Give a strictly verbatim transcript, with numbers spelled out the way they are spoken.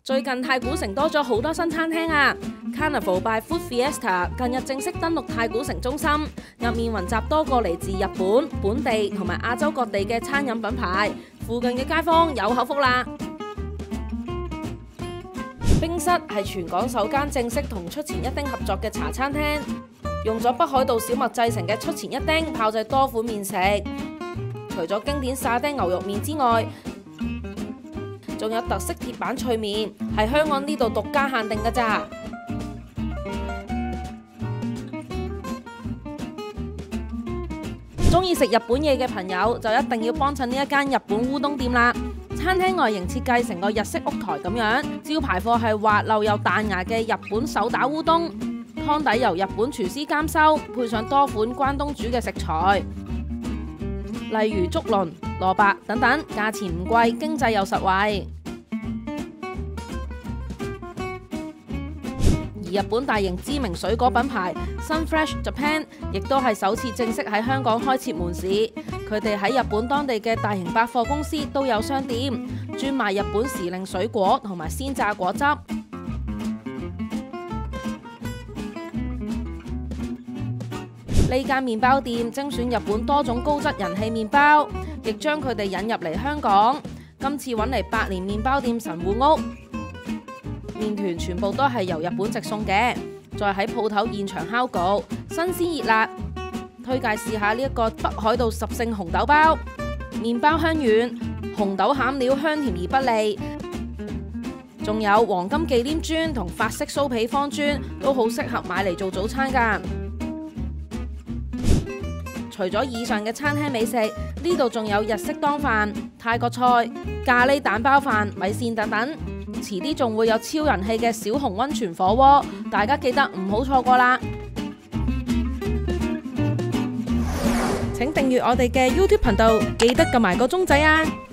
最近太古城多咗好多新餐廳啊 ！Carnival by Food Fiesta 近日正式登陸太古城中心，入面雲集多個嚟自日本、本地同埋亞洲各地嘅餐飲品牌，附近嘅街坊有口福啦。冰室係全港首間正式同出前一丁合作嘅茶餐廳，用咗北海道小麥製成嘅出前一丁炮製多款麵食，除咗經典沙爹牛肉麵之外，仲有特色鐵板脆麵，係香港呢度獨家限定㗎咋。中意食日本嘢嘅朋友就一定要幫襯呢一間日本烏冬店啦。餐廳外形設計成個日式屋台咁樣，招牌貨係滑溜又彈牙嘅日本手打烏冬，湯底由日本廚師監修，配上多款關東煮嘅食材，例如竹輪、蘿蔔等等，價錢唔貴，經濟又實惠。而日本大型知名水果品牌 Sunfresh Japan 亦都係首次正式喺香港開設門市。佢哋喺日本當地嘅大型百貨公司都有商店，專賣日本時令水果同埋鮮榨果汁。呢間麵包店精選日本多種高質人氣麵包，亦將佢哋引入嚟香港。今次揾嚟百年麵包店神戶屋，麵團全部都係由日本直送嘅，再喺鋪頭現場烤焗，新鮮熱辣。推介試下呢一個北海道十勝紅豆包，麵包香軟，紅豆餡料香甜而不膩，仲有黃金忌廉磚同法式酥皮方磚都好適合買嚟做早餐㗎。除咗以上嘅餐廳美食，呢度仲有日式當飯、泰國菜、咖喱蛋包飯、米線等等。遲啲仲會有超人氣嘅小熊溫泉火鍋，大家記得唔好錯過啦！請訂閱我哋嘅 YouTube 頻道，記得撳埋個鐘仔啊！